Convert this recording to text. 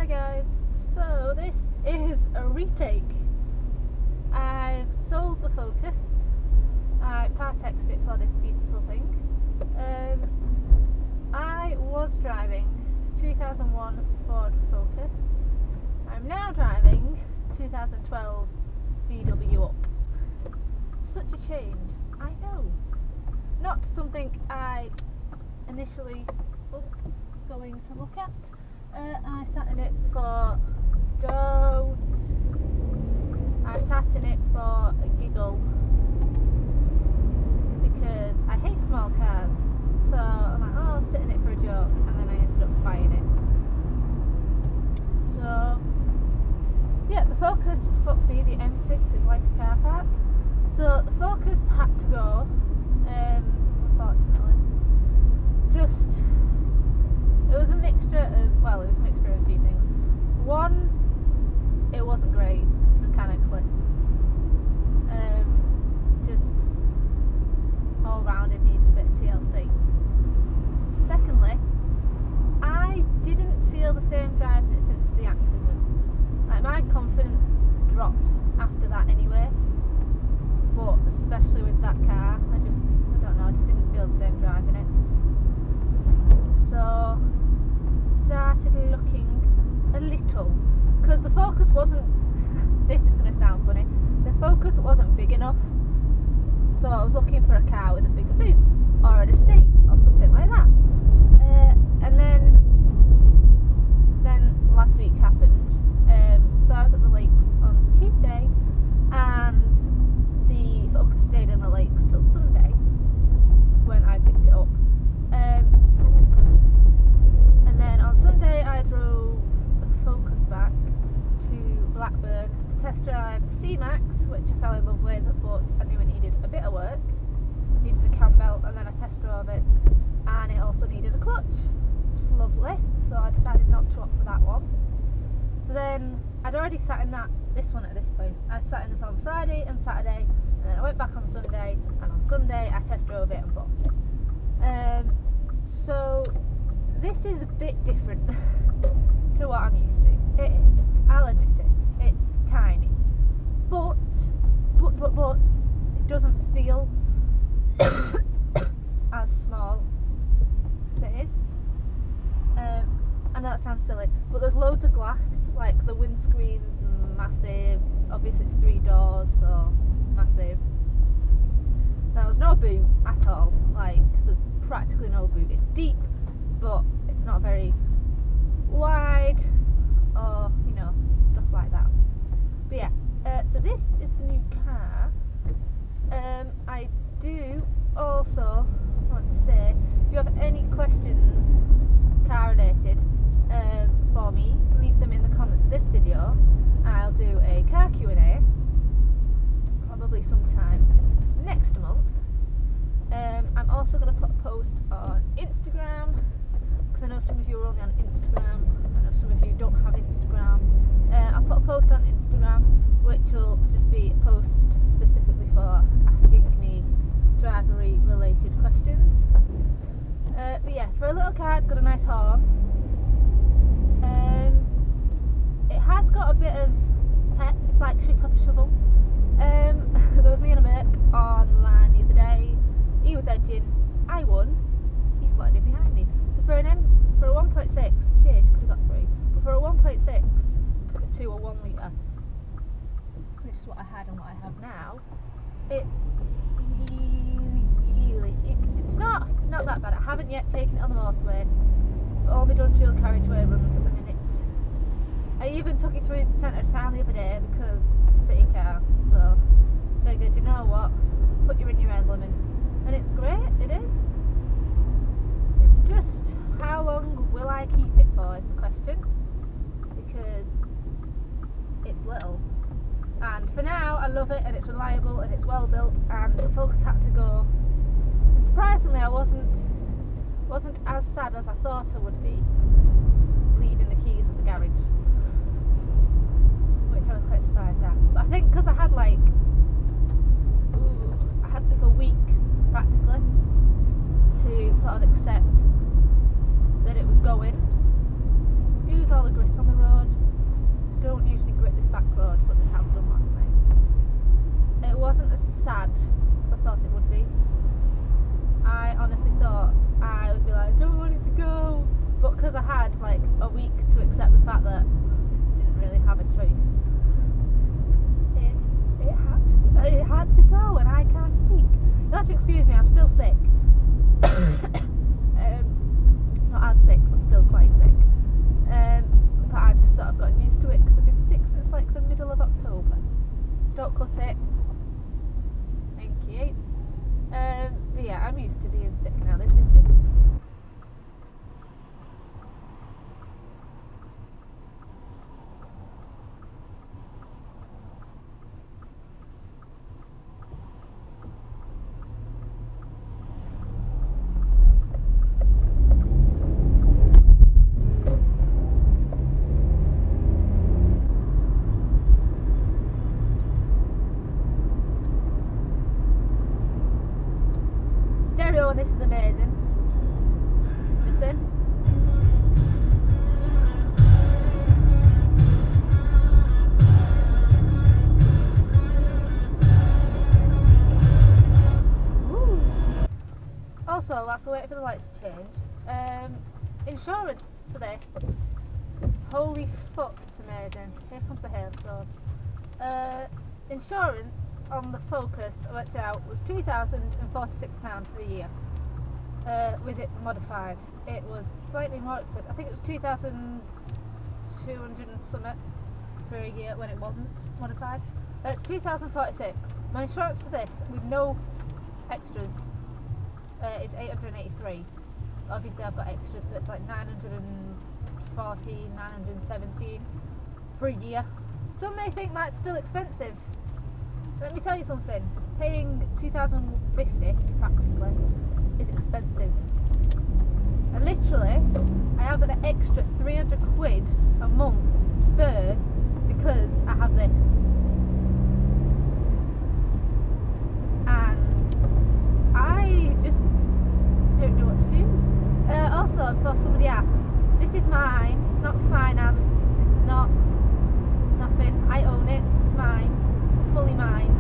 guys, so this is a retake. I've sold the Focus. I part-exed it for this beautiful thing. I was driving 2001 Ford Focus. I'm now driving 2012 VW Up. Such a change, I know. Not something I initially was going to look at. I sat in it for a giggle because I hate small cars. So I'm like, oh, I'll sit in it for a joke, and then I ended up buying it. So yeah, the Focus fucked me. The M6 is like a car park. So the Focus had to go, unfortunately. It was a mixture of a few things. One, it wasn't great mechanically. Just all round it needed a bit of TLC. Secondly, I didn't feel the same driving it since the accident. Like, my confidence dropped after that anyway. But especially with that car, I just didn't feel the same driving it. So started looking a little, because the Focus wasn't this is going to sound funny, the Focus wasn't big enough, so I was looking for a car with a bigger boot or an estate or something like that. And then last week happened. So I was at the lakes on Tuesday, and the Focus stayed in the lakes till Sunday when I picked it up. And then on Sunday I drove the Focus back to Blackburn to test drive the C-Max, which I fell in love with, but I knew it needed a bit of work. Needed a cam belt, and then I test drove it, and it also needed a clutch, which is lovely, so I decided not to opt for that one. So then I'd already sat in this one at this point. I sat in this on Friday and Saturday, and then I went back on Sunday, and on Sunday I test drove it and bought it. So this is a bit different to what I'm used to. It is, I'll admit it. It's tiny, but it doesn't feel as small as it is. I know that sounds silly, but there's loads of glass. Like, the windscreen's massive. Obviously it's 3 doors, so massive. Now, there's no boot at all. Like, there's practically no boot. It's deep, but it's not very wide, or stuff like that. But yeah, so this is the new car. I do also want to say, if you have any questions car related for me, leave them in the comments of this video. I'll do a car Q&A probably sometime next month. I'm also going to put a post on Instagram, because I know some of you are only on Instagram. I know some of you don't have Instagram. I'll put a post on Instagram, which will just be a post specifically for asking me drivery related questions. But yeah, for a little car, it's got a nice horn. It has got a bit of pep. It's like shit off a shovel. There was me and a Merc online the other day. He was edging, I won. He slotted in behind me. So for a 1.6, cheers, could have got 3. But for a 1.6, a 2 or 1 litre, which is what I had and what I have now, it's it's not that bad. I haven't yet taken it on the motorway. Only done dual carriageway runs at the minute. I even took it through the centre of town the other day because it's a city car. So I figured, you know what, put you in your own limits. And it's great, it is. It's just, how long will I keep it for is the question. Because it's little. And for now, I love it, and it's reliable, and it's well built, and the Focus had to go. And surprisingly, I wasn't as sad as I thought I would be leaving the keys at the garage, which I was quite surprised at. But I think because I had like a week practically to sort of accept that it was going. Excuse all the grit on the road. back road, but they have done last night. It wasn't as sad as I thought it would be. I honestly thought I would be like, I don't want it to go, but because I had like a week to accept the fact that I didn't really have a choice, it had to go, and I can't speak. You'll have to excuse me, I'm still sick. Not as sick, but still quite sick. But I've just sort of gotten used to it because I've been sick since like the middle of October. Don't cut it. Thank you. But yeah, I'm used to being sick now. This is just... stereo, and this is amazing. Listen. Woo. Also, whilst we're waiting for the lights to change, insurance for this. Holy fuck, it's amazing. Here comes the hailstone. Insurance on the Focus, I worked it out, was £2,046 for the year. With it modified, it was slightly more expensive. I think it was 2,200 and something for a year when it wasn't modified. It's 2,046. My insurance for this, with no extras, is 883. Obviously, I've got extras, so it's like 940, 917 for a year. Some may think that's still expensive. Let me tell you something, paying $2,050 practically is expensive. And literally, I have an extra 300 quid a month spare because I have this. And I just don't know what to do. Also, before somebody asks, this is mine, it's not financed, it's not nothing, I own it, it's mine, it's fully mine.